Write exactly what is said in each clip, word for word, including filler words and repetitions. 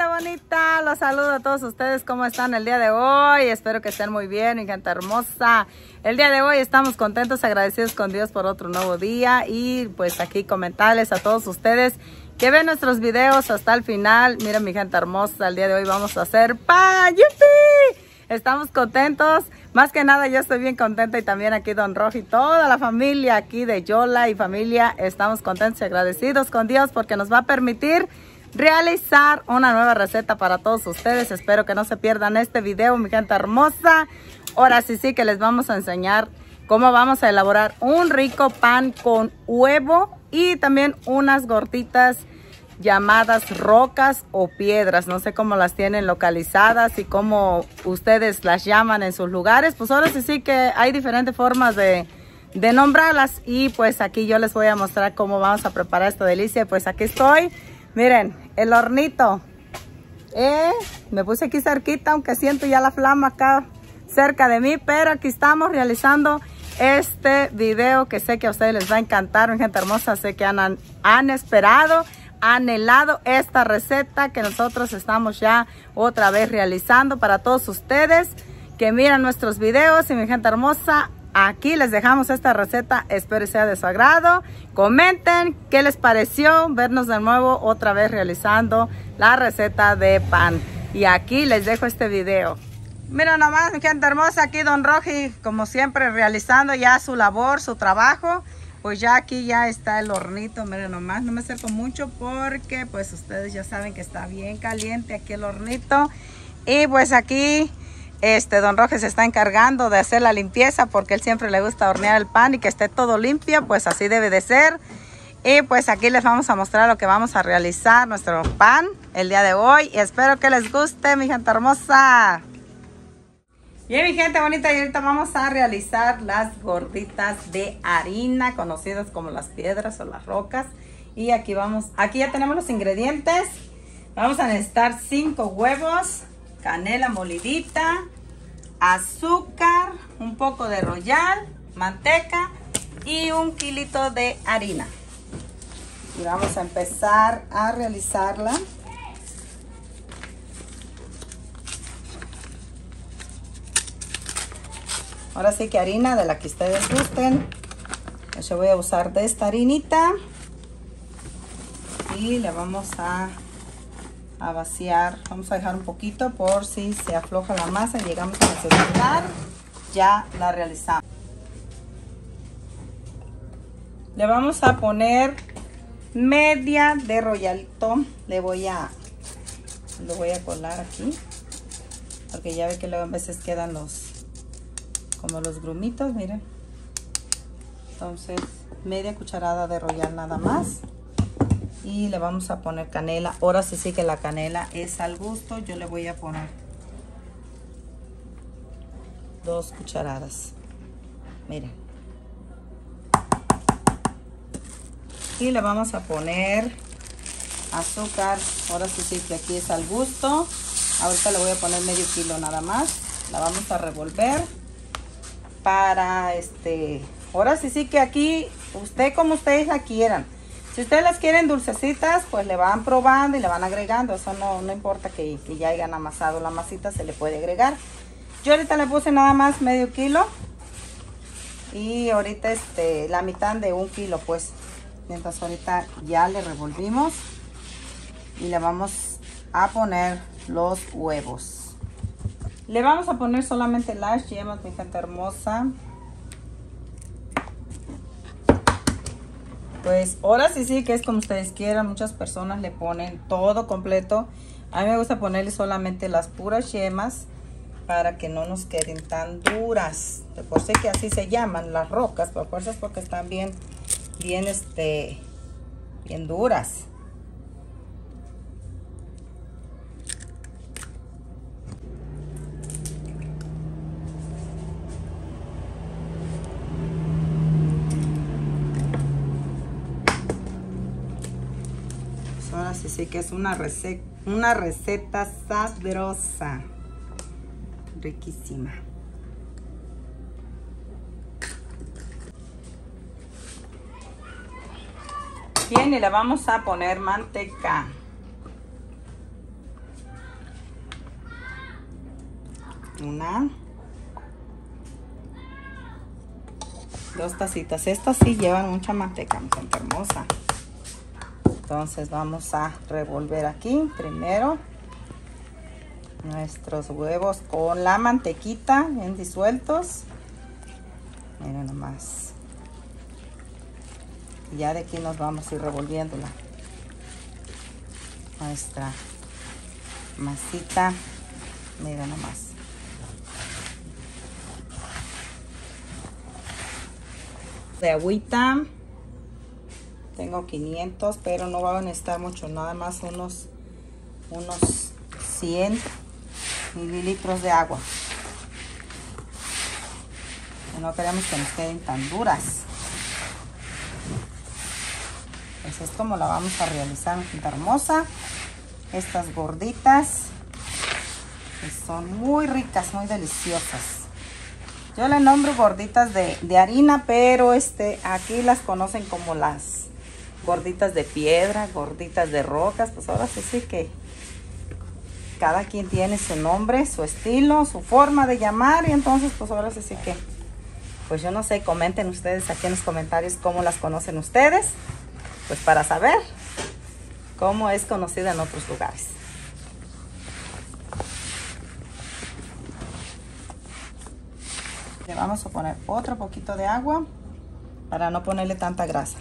bonita, los saludo a todos ustedes. ¿Cómo están el día de hoy? Espero que estén muy bien, mi gente hermosa. El día de hoy estamos contentos, agradecidos con Dios por otro nuevo día. Y pues aquí comentarles a todos ustedes que ven nuestros videos hasta el final. Miren, mi gente hermosa, el día de hoy vamos a hacer pan. ¡Yupi! Estamos contentos. Más que nada yo estoy bien contenta y también aquí Don Rojo y toda la familia aquí de Yola y familia. Estamos contentos y agradecidos con Dios porque nos va a permitir realizar una nueva receta para todos ustedes. Espero que no se pierdan este video, mi gente hermosa. Ahora sí, sí que les vamos a enseñar cómo vamos a elaborar un rico pan con huevo y también unas gorditas llamadas rocas o piedras. No sé cómo las tienen localizadas y cómo ustedes las llaman en sus lugares. Pues ahora sí, sí que hay diferentes formas de, de nombrarlas. Y pues aquí yo les voy a mostrar cómo vamos a preparar esta delicia. Pues aquí estoy. Miren, el hornito. Eh, me puse aquí cerquita, aunque siento ya la flama acá cerca de mí. Pero aquí estamos realizando este video que sé que a ustedes les va a encantar, mi gente hermosa. Sé que han, han esperado, anhelado esta receta que nosotros estamos ya otra vez realizando para todos ustedes que miran nuestros videos. Y mi gente hermosa, aquí les dejamos esta receta, espero sea de su agrado. Comenten qué les pareció vernos de nuevo otra vez realizando la receta de pan. Y aquí les dejo este video. Miren nomás, mi gente hermosa, aquí Don Roji, como siempre, realizando ya su labor, su trabajo. Pues ya aquí ya está el hornito, miren nomás, no me acerco mucho porque pues ustedes ya saben que está bien caliente aquí el hornito. Y pues aquí este Don Roge se está encargando de hacer la limpieza porque él siempre le gusta hornear el pan y que esté todo limpio, pues así debe de ser. Y pues aquí les vamos a mostrar lo que vamos a realizar, nuestro pan el día de hoy. Y espero que les guste, mi gente hermosa. Bien, mi gente bonita, y ahorita vamos a realizar las gorditas de harina, conocidas como las piedras o las rocas. Y aquí vamos, aquí ya tenemos los ingredientes. Vamos a necesitar cinco huevos, canela molidita, azúcar, un poco de royal, manteca y un kilito de harina. Y vamos a empezar a realizarla. Ahora sí que harina de la que ustedes gusten. Yo voy a usar de esta harinita. Y le vamos a, a vaciar. Vamos a dejar un poquito por si se afloja la masa y llegamos a necesitar. Ya la realizamos. Le vamos a poner media de royalito. Le voy a, lo voy a colar aquí. Porque ya ve que luego a veces quedan los... como los grumitos, miren. Entonces media cucharada de royal nada más. Y le vamos a poner canela. Ahora sí sí que la canela es al gusto. Yo le voy a poner dos cucharadas, miren. Y le vamos a poner azúcar. Ahora sí sí que aquí es al gusto. Ahorita le voy a poner medio kilo nada más. La vamos a revolver para este, ahora sí sí que aquí, usted como ustedes la quieran. Si ustedes las quieren dulcecitas, pues le van probando y le van agregando. Eso no, no importa que, que ya hayan amasado la masita, se le puede agregar. Yo ahorita le puse nada más medio kilo. Y ahorita este, la mitad de un kilo pues. Entonces ahorita ya le revolvimos. Y le vamos a poner los huevos. Le vamos a poner solamente las yemas, mi gente hermosa. Pues ahora sí sí que es como ustedes quieran. Muchas personas le ponen todo completo. A mí me gusta ponerle solamente las puras yemas para que no nos queden tan duras. De por sí que así se llaman las rocas, por fuerzas porque están bien, bien, este, bien duras. Ahora sí sí que es una receta, una receta sabrosa, riquísima. Bien, y le vamos a poner manteca. Una. Dos tacitas. Estas sí llevan mucha manteca, mi gente hermosa. Entonces vamos a revolver aquí primero nuestros huevos con la mantequita bien disueltos. Miren nomás. Y ya de aquí nos vamos a ir revolviéndola. Nuestra masita. Miren nomás. De agüita. Tengo quinientos, pero no va a necesitar mucho, nada más unos, unos cien mililitros de agua. No queremos que nos queden tan duras. Pues es como la vamos a realizar, mi gente hermosa. Estas gorditas que son muy ricas, muy deliciosas. Yo le nombro gorditas de, de harina, pero este, aquí las conocen como las gorditas de piedra, gorditas de rocas. Pues ahora sí, sí que cada quien tiene su nombre, su estilo, su forma de llamar. Y entonces pues ahora sí, sí que, pues yo no sé, comenten ustedes aquí en los comentarios cómo las conocen ustedes, pues para saber cómo es conocida en otros lugares. Le vamos a poner otro poquito de agua para no ponerle tanta grasa.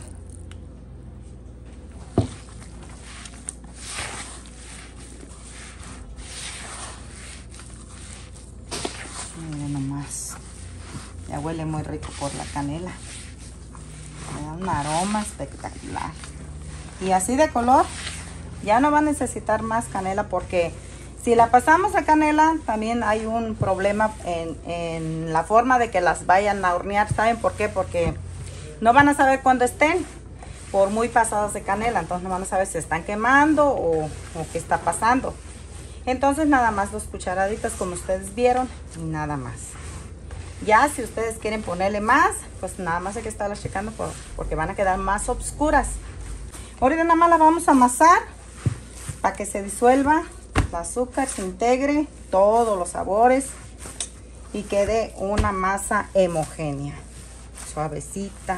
Miren nomás, ya huele muy rico por la canela. Me da un aroma espectacular. Y así de color, ya no va a necesitar más canela, porque si la pasamos a canela, también hay un problema en, en la forma de que las vayan a hornear. ¿Saben por qué? Porque no van a saber cuándo estén por muy pasadas de canela. Entonces no van a saber si están quemando o, o qué está pasando. Entonces nada más dos cucharaditas como ustedes vieron y nada más. Ya si ustedes quieren ponerle más, pues nada más hay que estarlas checando por, porque van a quedar más oscuras. Ahorita nada más la vamos a amasar para que se disuelva el azúcar, se integre todos los sabores y quede una masa homogénea, suavecita.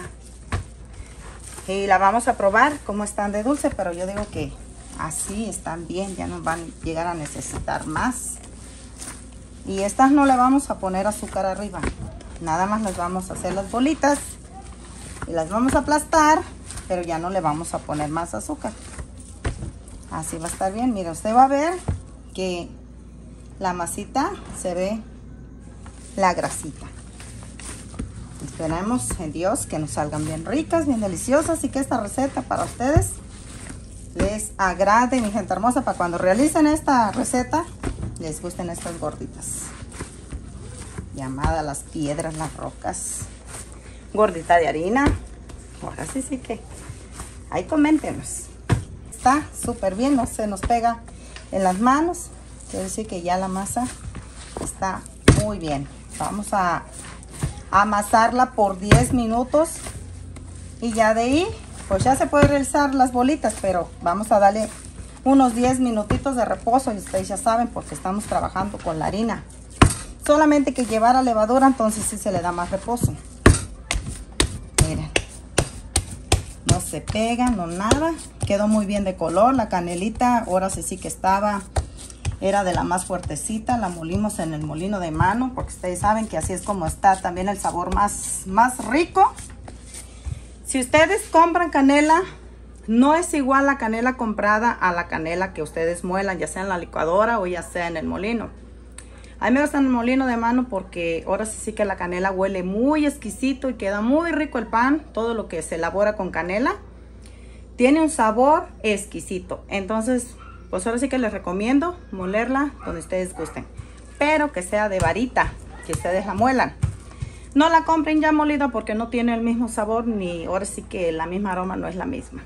Y la vamos a probar cómo están de dulce, pero yo digo que así están bien, ya nos van a llegar a necesitar más. Y estas no le vamos a poner azúcar arriba, nada más les vamos a hacer las bolitas y las vamos a aplastar, pero ya no le vamos a poner más azúcar. Así va a estar bien. Mira, usted va a ver que la masita se ve la grasita. Esperemos en Dios que nos salgan bien ricas, bien deliciosas, y que esta receta para ustedes les agrade, mi gente hermosa, para cuando realicen esta receta les gusten estas gorditas llamadas las piedras, las rocas. Gordita de harina. Ahora sí, sí que ahí coméntenos. Está súper bien, no se nos pega en las manos. Quiere decir que ya la masa está muy bien. Vamos a amasarla por diez minutos y ya de ahí pues ya se puede realizar las bolitas, pero vamos a darle unos diez minutitos de reposo, y ustedes ya saben, porque estamos trabajando con la harina. Solamente que llevar a levadura, entonces sí se le da más reposo. Miren, no se pega, no nada. Quedó muy bien de color. La canelita, ahora sí, sí que estaba, era de la más fuertecita. La molimos en el molino de mano, porque ustedes saben que así es como está también el sabor más, más rico. Si ustedes compran canela, no es igual la canela comprada a la canela que ustedes muelan, ya sea en la licuadora o ya sea en el molino. A mí me gusta en el molino de mano porque ahora sí, sí que la canela huele muy exquisito y queda muy rico el pan. Todo lo que se elabora con canela tiene un sabor exquisito. Entonces, pues ahora sí que les recomiendo molerla donde ustedes gusten, pero que sea de varita, que ustedes la muelan. No la compren ya molida porque no tiene el mismo sabor, ni ahora sí que la misma aroma no es la misma.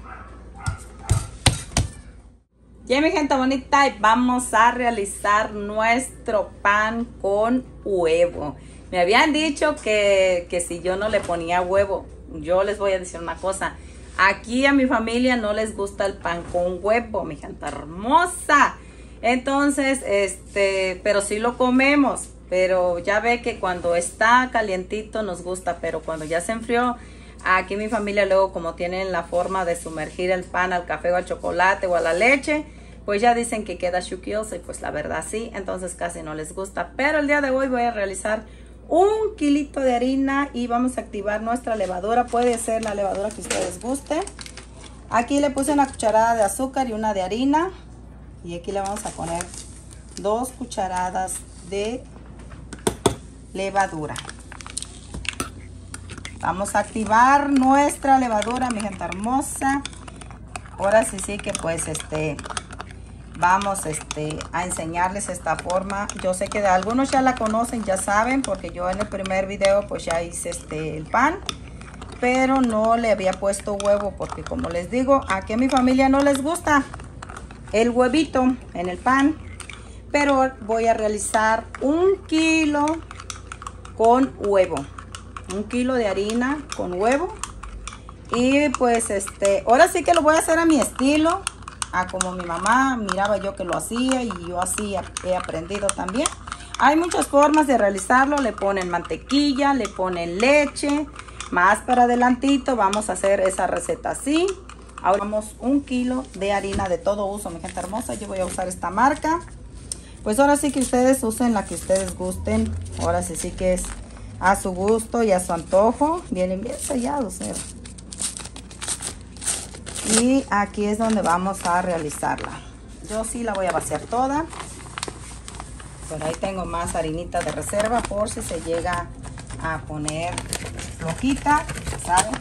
Ya, mi gente bonita, y vamos a realizar nuestro pan con huevo. Me habían dicho que, que si yo no le ponía huevo, yo les voy a decir una cosa. Aquí a mi familia no les gusta el pan con huevo, mi gente hermosa. Entonces, este, pero sí lo comemos. Pero ya ve que cuando está calientito nos gusta, pero cuando ya se enfrió, aquí mi familia luego como tienen la forma de sumergir el pan al café o al chocolate o a la leche, pues ya dicen que queda chuquioso y pues la verdad sí, entonces casi no les gusta. Pero el día de hoy voy a realizar un kilito de harina y vamos a activar nuestra levadura. Puede ser la levadura que ustedes gusten. Aquí le puse una cucharada de azúcar y una de harina. Y aquí le vamos a poner dos cucharadas de levadura. Vamos a activar nuestra levadura, mi gente hermosa. Ahora sí, sí que pues este... vamos este, a enseñarles esta forma. Yo sé que de algunos ya la conocen, ya saben, porque yo en el primer video pues ya hice este, el pan. Pero no le había puesto huevo porque como les digo, aquí a mi familia no les gusta el huevito en el pan. Pero voy a realizar un kilo con huevo. Un kilo de harina con huevo. Y pues este, ahora sí que lo voy a hacer a mi estilo. A como mi mamá miraba yo que lo hacía y yo así he aprendido también. Hay muchas formas de realizarlo. Le ponen mantequilla, le ponen leche. Más para adelantito vamos a hacer esa receta así. Ahora vamos un kilo de harina de todo uso, mi gente hermosa. Yo voy a usar esta marca. Pues ahora sí que ustedes usen la que ustedes gusten. Ahora sí sí que es a su gusto y a su antojo. Vienen bien sellados, mira. Y aquí es donde vamos a realizarla. Yo sí la voy a vaciar toda. Pero ahí tengo más harinita de reserva por si se llega a poner flojita, ¿saben?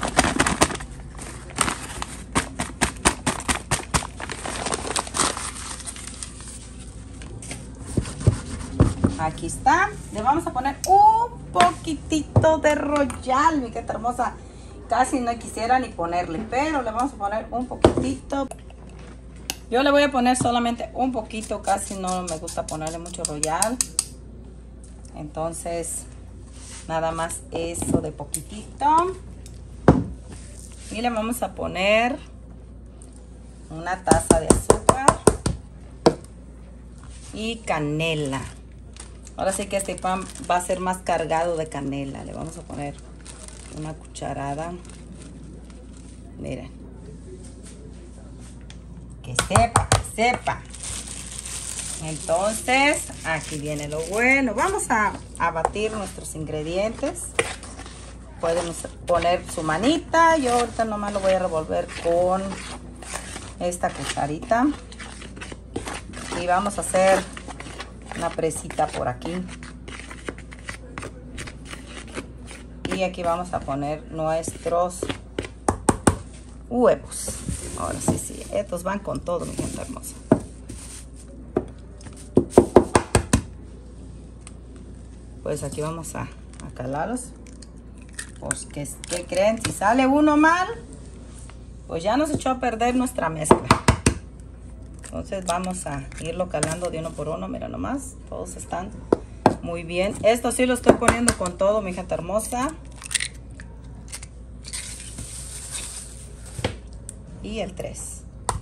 Aquí está. Le vamos a poner un poquitito de Royal, mi gente hermosa. Casi no quisiera ni ponerle, pero le vamos a poner un poquitito. Yo le voy a poner solamente un poquito, casi no me gusta ponerle mucho Royal. Entonces, nada más eso de poquitito. Y le vamos a poner una taza de azúcar y canela. Ahora sí que este pan va a ser más cargado de canela. Le vamos a poner una cucharada. Miren. Que sepa, que sepa. Entonces, aquí viene lo bueno. Vamos a, a batir nuestros ingredientes. Pueden poner su manita. Yo ahorita nomás lo voy a revolver con esta cucharita. Y vamos a hacer una presita por aquí. Y aquí vamos a poner nuestros huevos. Ahora sí, sí, estos van con todo, mi gente hermosa. Pues aquí vamos a, a calarlos. Pues, ¿qué, ¿qué creen? Si sale uno mal, pues ya nos echó a perder nuestra mezcla. Entonces vamos a irlo calando de uno por uno. Mira nomás, todos están muy bien. Esto sí lo estoy poniendo con todo, mi gente hermosa. Y el tres.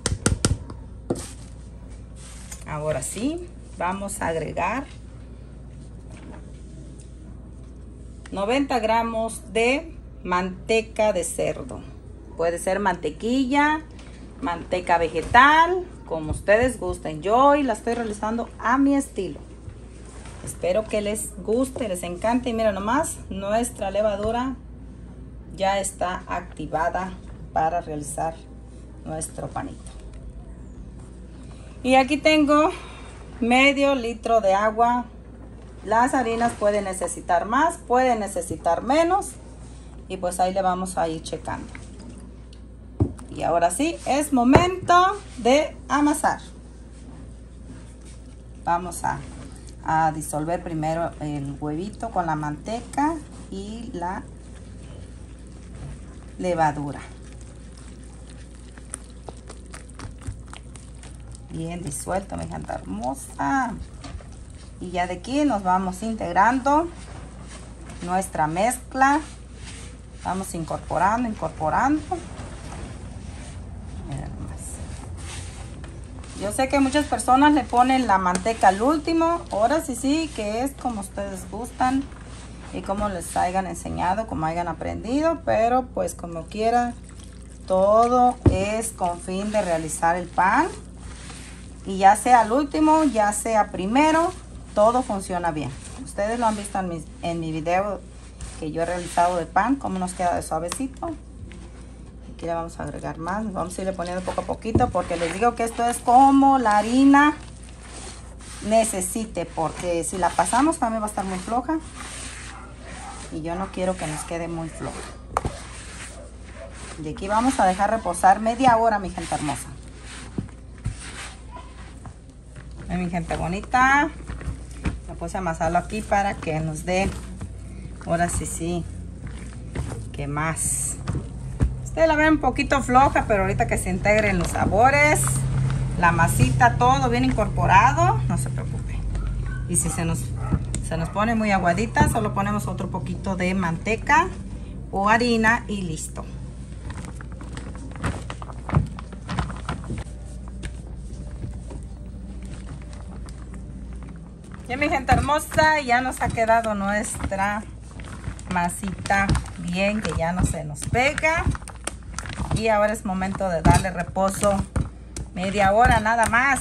Ahora sí, vamos a agregar noventa gramos de manteca de cerdo. Puede ser mantequilla, manteca vegetal, como ustedes gusten. Yo hoy la estoy realizando a mi estilo. Espero que les guste, les encante. Y mira nomás, nuestra levadura ya está activada para realizar nuestro panito. Y aquí tengo medio litro de agua. Las harinas pueden necesitar más, pueden necesitar menos. Y pues ahí le vamos a ir checando. Y ahora sí, es momento de amasar. Vamos a, a disolver primero el huevito con la manteca y la levadura. Bien disuelto, mi gente hermosa. Y ya de aquí nos vamos integrando nuestra mezcla. Vamos incorporando, incorporando. Miren nomás. Yo sé que muchas personas le ponen la manteca al último. Ahora sí, sí, que es como ustedes gustan y como les hayan enseñado, como hayan aprendido. Pero pues como quiera, todo es con fin de realizar el pan. Y ya sea al último, ya sea primero, todo funciona bien. Ustedes lo han visto en mi, en mi video que yo he realizado de pan, cómo nos queda de suavecito. Aquí le vamos a agregar más, vamos a irle poniendo poco a poquito porque les digo que esto es como la harina necesite, porque si la pasamos también va a estar muy floja y yo no quiero que nos quede muy floja. Y aquí vamos a dejar reposar media hora, mi gente hermosa. Mi gente bonita, me puse a amasarlo aquí para que nos dé, ahora sí, sí, que más. Ustedes la ven un poquito floja, pero ahorita que se integren los sabores, la masita, todo bien incorporado, no se preocupe. Y si se nos, se nos pone muy aguadita, solo ponemos otro poquito de manteca o harina y listo. Ya mi gente hermosa, ya nos ha quedado nuestra masita bien, que ya no se nos pega. Y ahora es momento de darle reposo media hora nada más.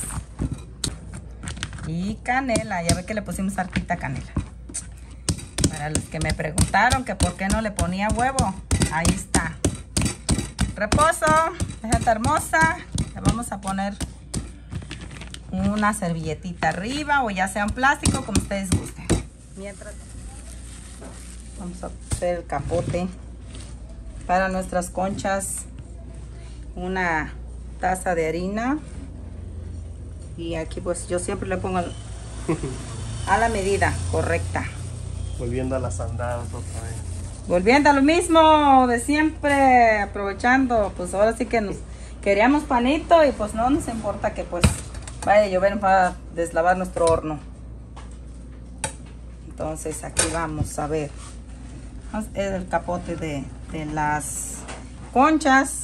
Y canela, ya ve que le pusimos hartita canela. Para los que me preguntaron que por qué no le ponía huevo, ahí está. Reposo, gente hermosa, le vamos a poner una servilletita arriba o ya sea un plástico, como ustedes gusten. Mientras vamos a hacer el capote para nuestras conchas. Una taza de harina y aquí pues yo siempre le pongo a la medida correcta. Volviendo a las andadas otra vez. Volviendo a lo mismo de siempre, aprovechando, pues ahora sí que nos queríamos panito y pues no nos importa que pues vaya a llover para deslavar nuestro horno. Entonces aquí vamos a ver, es el capote de, de las conchas.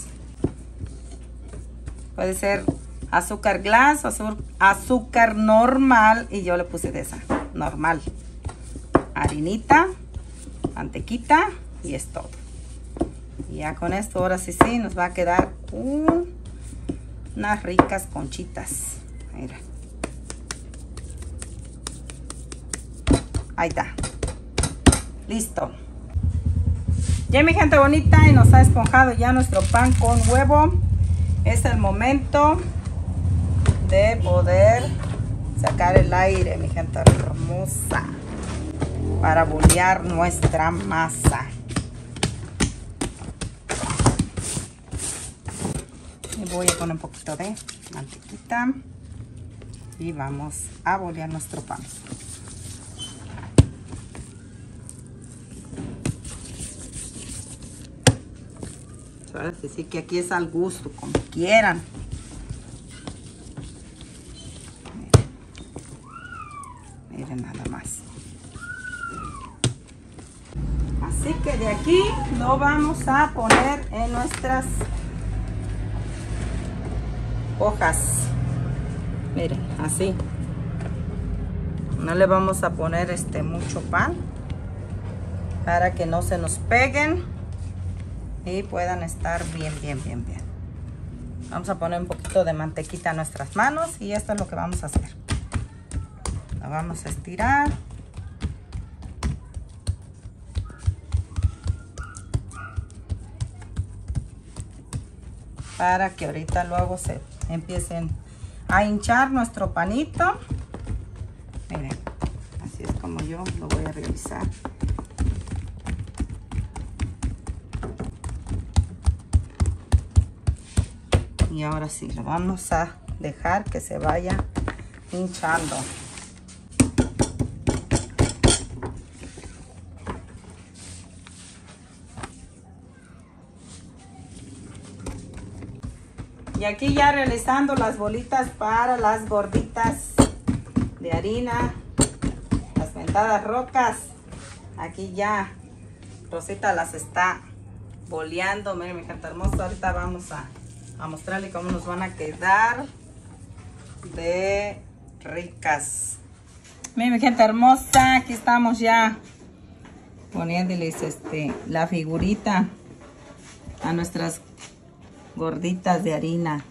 Puede ser azúcar glass, azúcar, azúcar normal y yo le puse de esa, normal. Harinita, mantequita y es todo. Y ya con esto ahora sí sí nos va a quedar uh, unas ricas conchitas. Mira. Ahí está. Listo. Ya mi gente bonita, y nos ha esponjado ya nuestro pan con huevo. Es el momento de poder sacar el aire, mi gente hermosa, para bolear nuestra masa. Y voy a poner un poquito de mantequita y vamos a bolear nuestro pan. Así que aquí es al gusto, como quieran. Miren, miren nada más. Así que de aquí lo vamos a poner en nuestras hojas. Miren, así. No le vamos a poner este mucho pan para que no se nos peguen y puedan estar bien, bien, bien, bien. Vamos a poner un poquito de mantequita en nuestras manos y esto es lo que vamos a hacer. Lo vamos a estirar. Para que ahorita luego se empiecen a hinchar nuestro panito. Miren, así es como yo lo voy a realizar. Y ahora sí, lo vamos a dejar que se vaya hinchando. Y aquí ya realizando las bolitas para las gorditas de harina, las mentadas rocas. Aquí ya Rosita las está boleando. Miren mi gente hermosa, ahorita vamos a, a mostrarle cómo nos van a quedar. de ricas. Miren, mi gente hermosa, aquí estamos ya poniéndoles este, la figurita a nuestras gorditas de harina.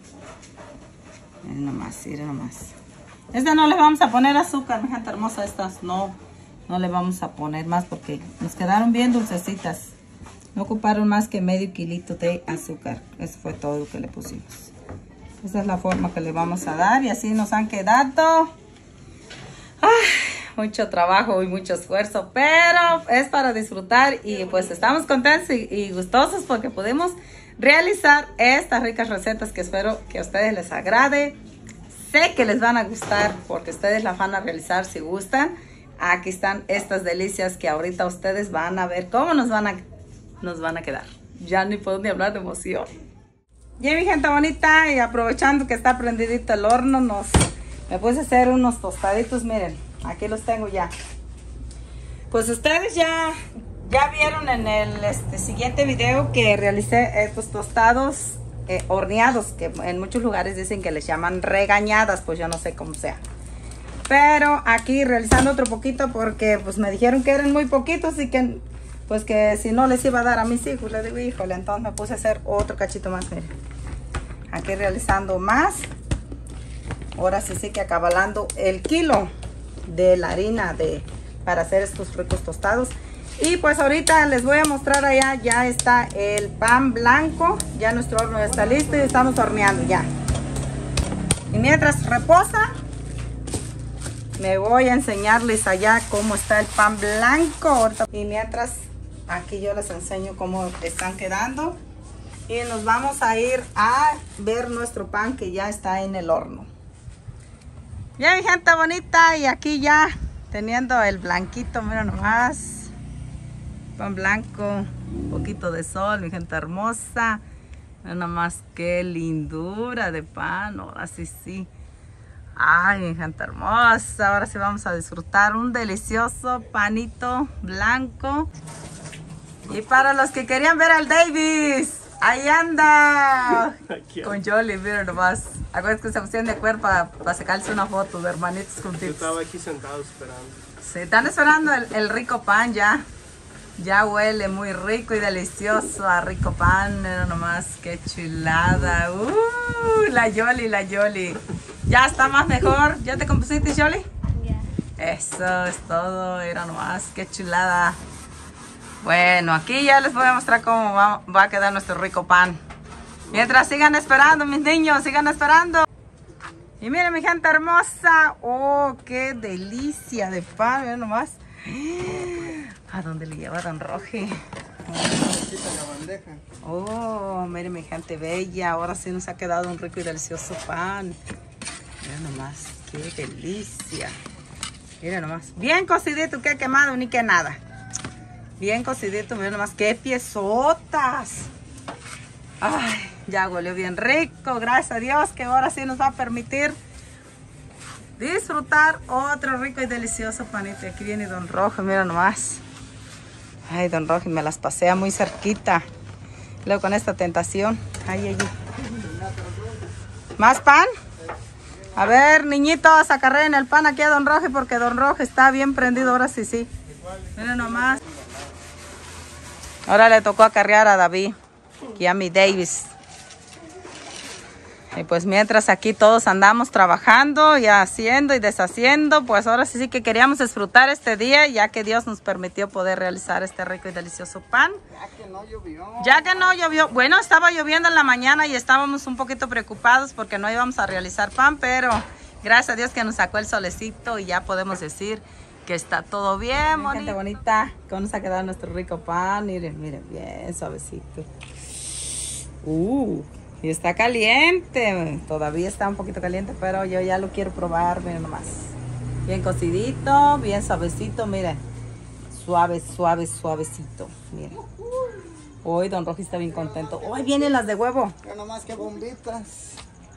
Miren nomás, miren nomás. Esta no le vamos a poner azúcar, mi gente hermosa, estas no, no le vamos a poner más porque nos quedaron bien dulcecitas. No ocuparon más que medio kilito de azúcar. Eso fue todo lo que le pusimos. Esta es la forma que le vamos a dar y así nos han quedado. Ay, mucho trabajo y mucho esfuerzo, pero es para disfrutar y pues estamos contentos y, y gustosos porque pudimos realizar estas ricas recetas que espero que a ustedes les agrade. Sé que les van a gustar porque ustedes las van a realizar si gustan. Aquí están estas delicias que ahorita ustedes van a ver cómo nos van a, nos van a quedar. Ya ni puedo ni hablar de emoción. Y mi gente bonita, y aprovechando que está prendidito el horno, nos, me puse a hacer unos tostaditos. Miren, aquí los tengo ya. Pues ustedes ya, ya vieron en el este, siguiente video que realicé estos tostados eh, horneados, que en muchos lugares dicen que les llaman regañadas, pues yo no sé cómo sea. Pero aquí realizando otro poquito porque pues me dijeron que eran muy poquitos y que pues que si no les iba a dar a mis hijos. Le digo, híjole, entonces me puse a hacer otro cachito más, miren. Aquí realizando más. Ahora sí sí que acabalando el kilo de la harina de para hacer estos ricos tostados. Y pues ahorita les voy a mostrar allá, ya está el pan blanco, ya nuestro horno ya está listo y estamos horneando ya. Y mientras reposa, me voy a enseñarles allá cómo está el pan blanco. Y mientras aquí yo les enseño cómo están quedando. Y nos vamos a ir a ver nuestro pan que ya está en el horno. Ya mi gente bonita, y aquí ya teniendo el blanquito, miren nomás. Pan blanco, un poquito de sol, mi gente hermosa. Miren nomás qué lindura de pan, ahora sí, sí. Ay, mi gente hermosa, ahora sí vamos a disfrutar un delicioso panito blanco. Y para los que querían ver al Davis, ahí anda con Yoli, miren nomás. Acuérdense que se pusieron de acuerdo para, para sacarse una foto de hermanitos juntitos. Yo estaba aquí sentado esperando. Sí, están esperando el, el rico pan ya. Ya huele muy rico y delicioso a rico pan. Miren nomás, qué chulada. Uh, la Yoli, la Yoli. Ya está más mejor. ¿Ya te compusiste, Yoli? Ya. Eso es todo. Mira nomás, qué chulada. Bueno, aquí ya les voy a mostrar cómo va, va a quedar nuestro rico pan. Mientras sigan esperando, mis niños, sigan esperando. Y miren, mi gente hermosa. Oh, qué delicia de pan. Miren nomás. ¿A dónde le lleva Don Roge? Oh, miren, mi gente bella. Ahora sí nos ha quedado un rico y delicioso pan. Miren nomás, qué delicia. Miren nomás. Bien cocidito, que quemado, ni que nada. Bien cocidito, miren nomás, qué piezotas. Ay, ya huele bien rico. Gracias a Dios que ahora sí nos va a permitir disfrutar otro rico y delicioso panito. Aquí viene Don Rojo, miren nomás. Ay, Don Rojo, me las pasea muy cerquita. Luego con esta tentación. Ay, ay, ay. ¿Más pan? A ver, niñitos, acarreen el pan aquí a Don Rojo porque Don Rojo está bien prendido. Ahora sí, sí. Miren nomás. Ahora le tocó acarrear a David y a mi Davis. Y pues mientras aquí todos andamos trabajando y haciendo y deshaciendo, pues ahora sí, sí que queríamos disfrutar este día, ya que Dios nos permitió poder realizar este rico y delicioso pan. Ya que no llovió. Ya que no llovió. Bueno, estaba lloviendo en la mañana y estábamos un poquito preocupados porque no íbamos a realizar pan, pero gracias a Dios que nos sacó el solecito y ya podemos decir que está todo bien, bonita. Gente bonita, cómo nos ha quedado nuestro rico pan. Miren, miren, bien suavecito. Uh, y está caliente. Todavía está un poquito caliente, pero yo ya lo quiero probar. Miren nomás. Bien cocidito, bien suavecito, miren. Suave, suave, suavecito. Miren. Hoy Don Rojo está bien contento. Hoy vienen las de huevo. Pero nomás que bombitas.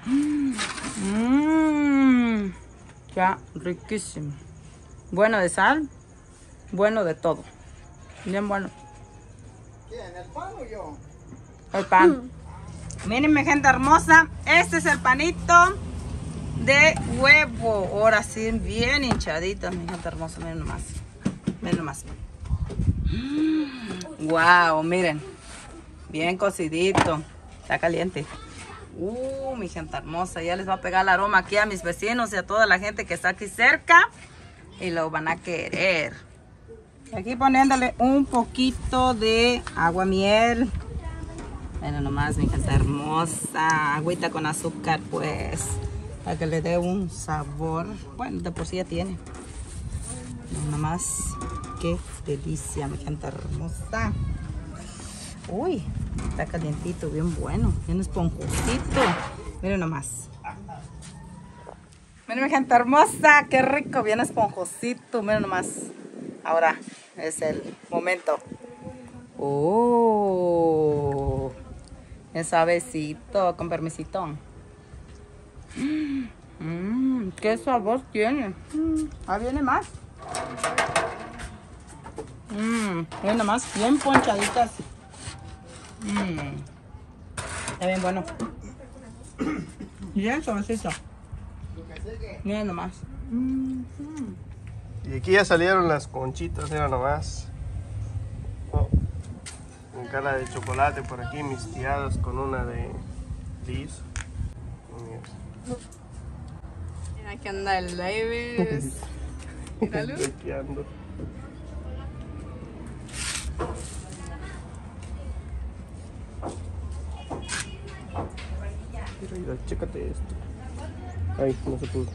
Mmm. Ya, riquísimo. Bueno de sal, bueno de todo. Bien bueno. ¿Quién? ¿El pan o yo? El pan. Mm. Miren, mi gente hermosa, este es el panito de huevo. Ahora sí, bien hinchaditas, mi gente hermosa. Miren nomás. Miren nomás. Wow, miren. Bien cocidito. Está caliente. Uh, mi gente hermosa. Ya les va a pegar el aroma aquí a mis vecinos y a toda la gente que está aquí cerca. Y lo van a querer. Aquí poniéndole un poquito de agua miel. Miren nomás, mi gente hermosa. Agüita con azúcar, pues. Para que le dé un sabor. Bueno, de por sí ya tiene. Miren nomás. Qué delicia, mi gente hermosa. Uy, está calientito, bien bueno. Bien esponjosito. Miren nomás. Miren, mi gente hermosa. Qué rico, bien esponjosito. Miren nomás. Ahora es el momento. Oh. Es suavecito, con permisito. Mmm, qué sabor tiene. Mm, ah, viene más. Mmm, viene más, bien ponchaditas. Mmm, está bien bueno. Bien suavecito. Miren nomás. Mm, mm. Y aquí ya salieron las conchitas, mira nomás. Oh. Con cara de chocolate por aquí, mistiadas con una de lis. Mira, aquí anda el Levis. Míralo. Aquí ando. Mira, mira, chécate esto. Ay, no se pudo.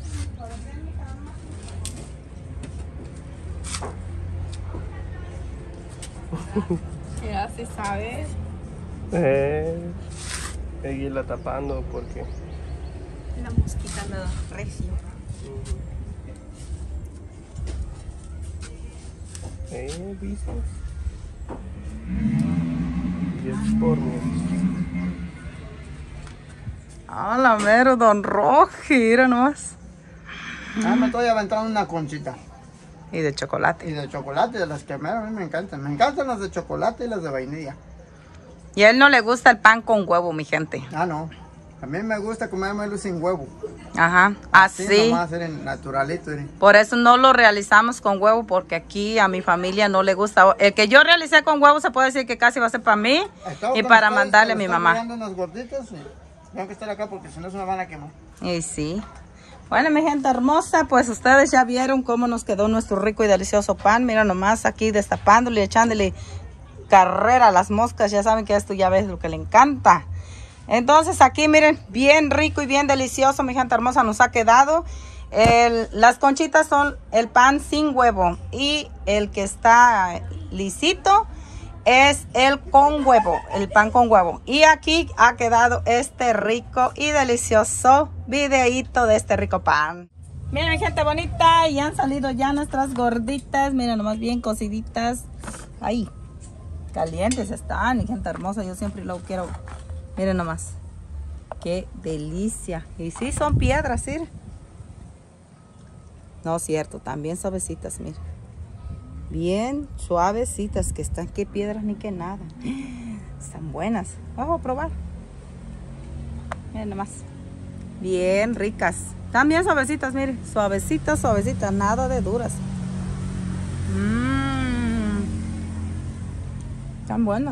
Ya se sabe. Eh, seguirla tapando porque La mosquita anda recio. eh, ¿viste? Y es por mí. Hola, mero, don Roji, mira nomás. Ah, me estoy aventando una conchita. Y de chocolate. Y de chocolate, de las que mero, a mí me encantan. Me encantan las de chocolate y las de vainilla. Y a él no le gusta el pan con huevo, mi gente. Ah, no. A mí me gusta comérmelo sin huevo. Ajá, así. Así nomás, miren, naturalito. Miren. Por eso no lo realizamos con huevo, porque aquí a mi familia no le gusta. El que yo realicé con huevo se puede decir que casi va a ser para mí Estaba y con para ustedes, mandarle a pero mi están mamá. mirando unas gorditas y tengo que estar acá porque si no se me van a quemar. Y sí. Bueno, mi gente hermosa, pues ustedes ya vieron cómo nos quedó nuestro rico y delicioso pan. Mira nomás aquí destapándole, echándole carrera a las moscas. Ya saben que esto ya ves lo que le encanta. Entonces aquí miren, bien rico y bien delicioso, mi gente hermosa, nos ha quedado. El, las conchitas son el pan sin huevo y el que está lisito es el con huevo, el pan con huevo. Y aquí ha quedado este rico y delicioso videíto de este rico pan. Miren, mi gente bonita, y han salido ya nuestras gorditas. Miren, nomás bien cociditas. Ahí, calientes están, mi gente hermosa. Yo siempre lo quiero. Miren nomás. Qué delicia. Y sí, son piedras, ¿sí? No es cierto, también suavecitas, miren. Bien suavecitas que están, qué piedras ni qué nada. Están buenas. Vamos a probar. Miren nomás. Bien ricas. Están bien suavecitas, miren. Suavecitas, suavecitas, nada de duras. Mmm. Están buenas.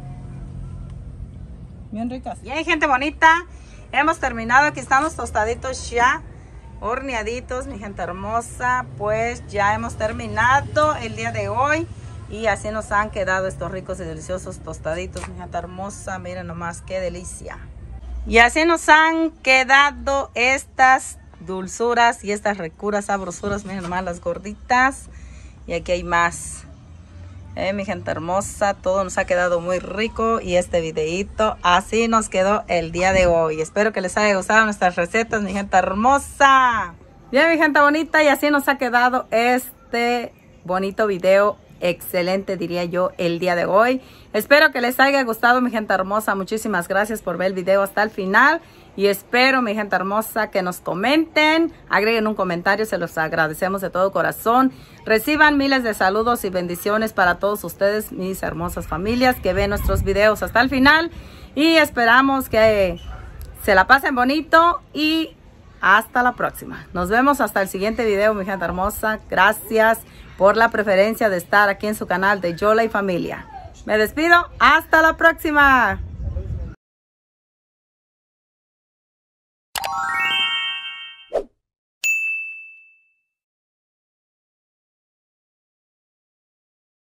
Bien ricas. Bien, gente bonita. Hemos terminado. Aquí estamos tostaditos ya. Horneaditos, mi gente hermosa. Pues ya hemos terminado el día de hoy. Y así nos han quedado estos ricos y deliciosos tostaditos, mi gente hermosa. Miren nomás qué delicia. Y así nos han quedado estas dulzuras y estas ricuras, sabrosuras. Miren nomás las gorditas. Y aquí hay más. Eh, mi gente hermosa, todo nos ha quedado muy rico y este videito así nos quedó el día de hoy. Espero que les haya gustado nuestras recetas, mi gente hermosa. Bien, mi gente bonita, y así nos ha quedado este bonito video. Excelente, diría yo, el día de hoy. Espero que les haya gustado, mi gente hermosa. Muchísimas gracias por ver el video hasta el final. Y espero, mi gente hermosa, que nos comenten, agreguen un comentario, se los agradecemos de todo corazón. Reciban miles de saludos y bendiciones para todos ustedes, mis hermosas familias que ven nuestros videos hasta el final. Y esperamos que se la pasen bonito y hasta la próxima. Nos vemos hasta el siguiente video, mi gente hermosa. Gracias por la preferencia de estar aquí en su canal de Yola y Familia. Me despido. Hasta la próxima.